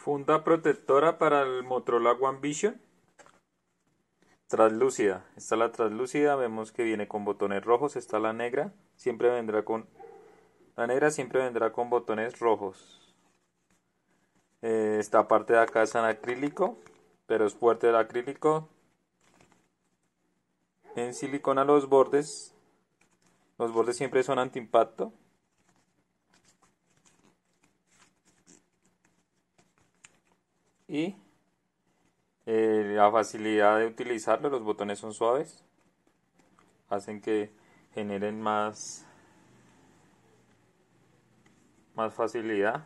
Funda protectora para el Motorola One Vision. Translúcida. Esta es la translúcida. Vemos que viene con botones rojos. Esta la negra. Siempre vendrá con... La negra siempre vendrá con botones rojos. Esta parte de acá es en acrílico, pero es fuerte el acrílico. En silicona los bordes. Los bordes siempre son antiimpacto. Y la facilidad de utilizarlo, los botones son suaves, hacen que generen más facilidad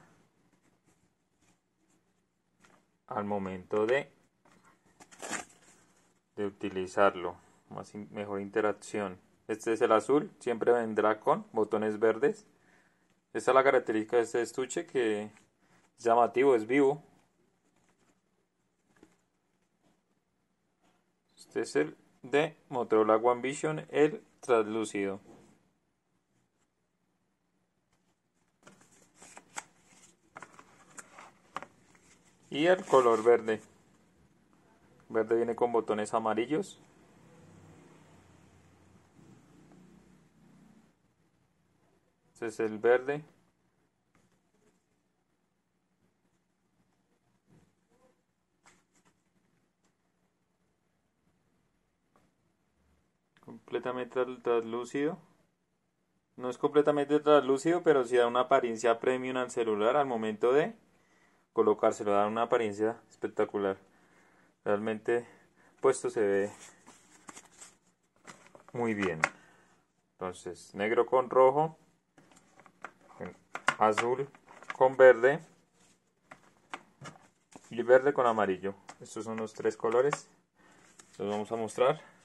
al momento de utilizarlo, mejor interacción. Este es el azul, siempre vendrá con botones verdes. Esta es la característica de este estuche, que es llamativo, es vivo. Este es el de Motorola One Vision, el translúcido. Y el color verde. Verde viene con botones amarillos. Este es el verde. Completamente translúcido. No es completamente translúcido, pero sí da una apariencia premium al celular al momento de colocárselo. Da una apariencia espectacular. Realmente puesto se ve muy bien. Entonces, negro con rojo, azul con verde y verde con amarillo. Estos son los tres colores. Los vamos a mostrar.